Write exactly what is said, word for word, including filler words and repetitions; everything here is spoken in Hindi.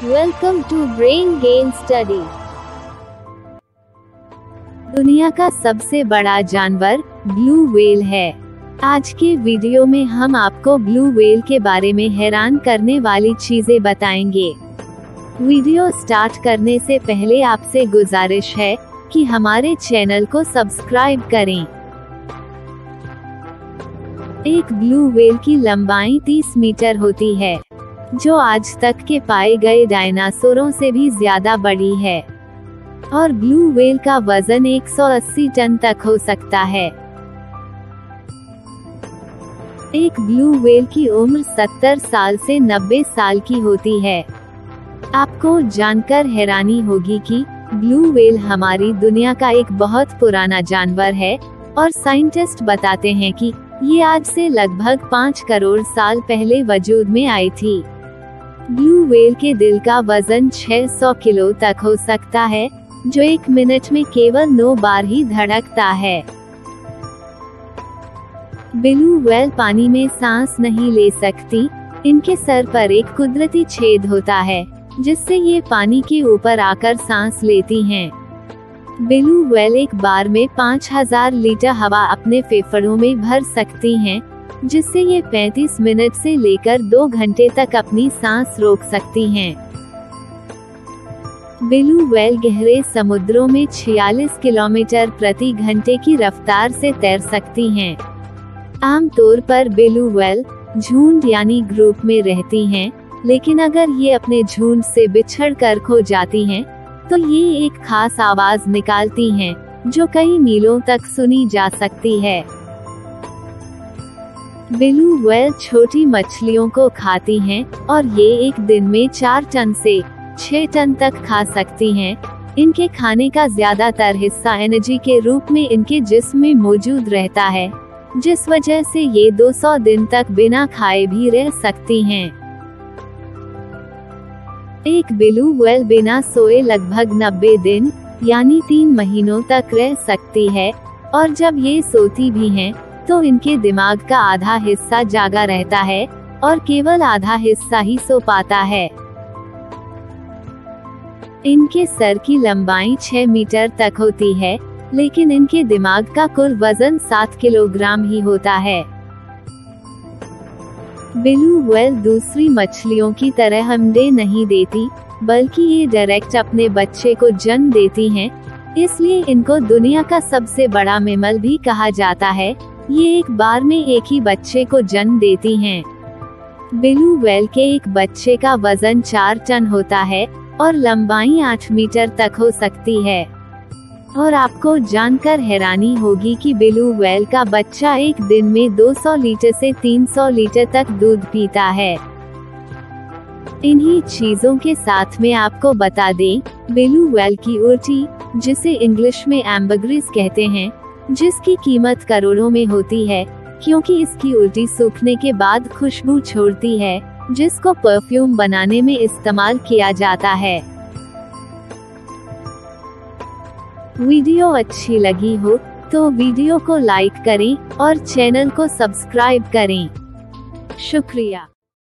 Welcome to brain gain study. दुनिया का सबसे बड़ा जानवर ब्लू व्हेल है। आज के वीडियो में हम आपको ब्लू व्हेल के बारे में हैरान करने वाली चीजें बताएंगे। वीडियो स्टार्ट करने से पहले आपसे गुजारिश है कि हमारे चैनल को सब्सक्राइब करें। एक ब्लू व्हेल की लंबाई तीस मीटर होती है, जो आज तक के पाए गए डायनासोरों से भी ज्यादा बड़ी है, और ब्लू व्हेल का वजन एक सौ अस्सी टन तक हो सकता है। एक ब्लू व्हेल की उम्र सत्तर साल से नब्बे साल की होती है। आपको जानकर हैरानी होगी कि ब्लू व्हेल हमारी दुनिया का एक बहुत पुराना जानवर है, और साइंटिस्ट बताते हैं कि ये आज से लगभग पाँच करोड़ साल पहले वजूद में आई थी। ब्लू व्हेल के दिल का वजन छह सौ किलो तक हो सकता है, जो एक मिनट में केवल नौ बार ही धड़कता है। ब्लू व्हेल पानी में सांस नहीं ले सकती। इनके सर पर एक कुदरती छेद होता है, जिससे ये पानी के ऊपर आकर सांस लेती हैं। ब्लू व्हेल एक बार में पाँच हज़ार लीटर हवा अपने फेफड़ों में भर सकती हैं, जिससे ये पैंतीस मिनट से लेकर दो घंटे तक अपनी सांस रोक सकती हैं। ब्लू व्हेल गहरे समुद्रों में छियालीस किलोमीटर प्रति घंटे की रफ्तार से तैर सकती हैं। आमतौर पर ब्लू व्हेल झुंड यानी ग्रुप में रहती हैं, लेकिन अगर ये अपने झुंड से बिछड़ कर खो जाती हैं, तो ये एक खास आवाज निकालती हैं, जो कई मीलों तक सुनी जा सकती है। ब्लू व्हेल छोटी मछलियों को खाती हैं, और ये एक दिन में चार टन से छह टन तक खा सकती हैं। इनके खाने का ज्यादातर हिस्सा एनर्जी के रूप में इनके जिस्म में मौजूद रहता है, जिस वजह से ये दो सौ दिन तक बिना खाए भी रह सकती हैं। एक ब्लू व्हेल बिना सोए लगभग नब्बे दिन यानी तीन महीनों तक रह सकती है, और जब ये सोती भी हैं, तो इनके दिमाग का आधा हिस्सा जागा रहता है, और केवल आधा हिस्सा ही सो पाता है। इनके सर की लंबाई छह मीटर तक होती है, लेकिन इनके दिमाग का कुल वजन सात किलोग्राम ही होता है। ब्लू व्हेल दूसरी मछलियों की तरह अंडे नहीं देती, बल्कि ये डायरेक्ट अपने बच्चे को जन्म देती हैं, इसलिए इनको दुनिया का सबसे बड़ा मैमल भी कहा जाता है। ये एक बार में एक ही बच्चे को जन्म देती हैं। ब्लू व्हेल के एक बच्चे का वजन चार टन होता है, और लंबाई आठ मीटर तक हो सकती है। और आपको जानकर हैरानी होगी कि ब्लू व्हेल का बच्चा एक दिन में दो सौ लीटर से तीन सौ लीटर तक दूध पीता है। इन्हीं चीजों के साथ में आपको बता दें, ब्लू व्हेल की उल्टी, जिसे इंग्लिश में एम्बरग्रिस कहते हैं, जिसकी कीमत करोड़ों में होती है, क्योंकि इसकी उल्टी सूखने के बाद खुशबू छोड़ती है, जिसको परफ्यूम बनाने में इस्तेमाल किया जाता है। वीडियो अच्छी लगी हो तो वीडियो को लाइक करें और चैनल को सब्सक्राइब करें। शुक्रिया।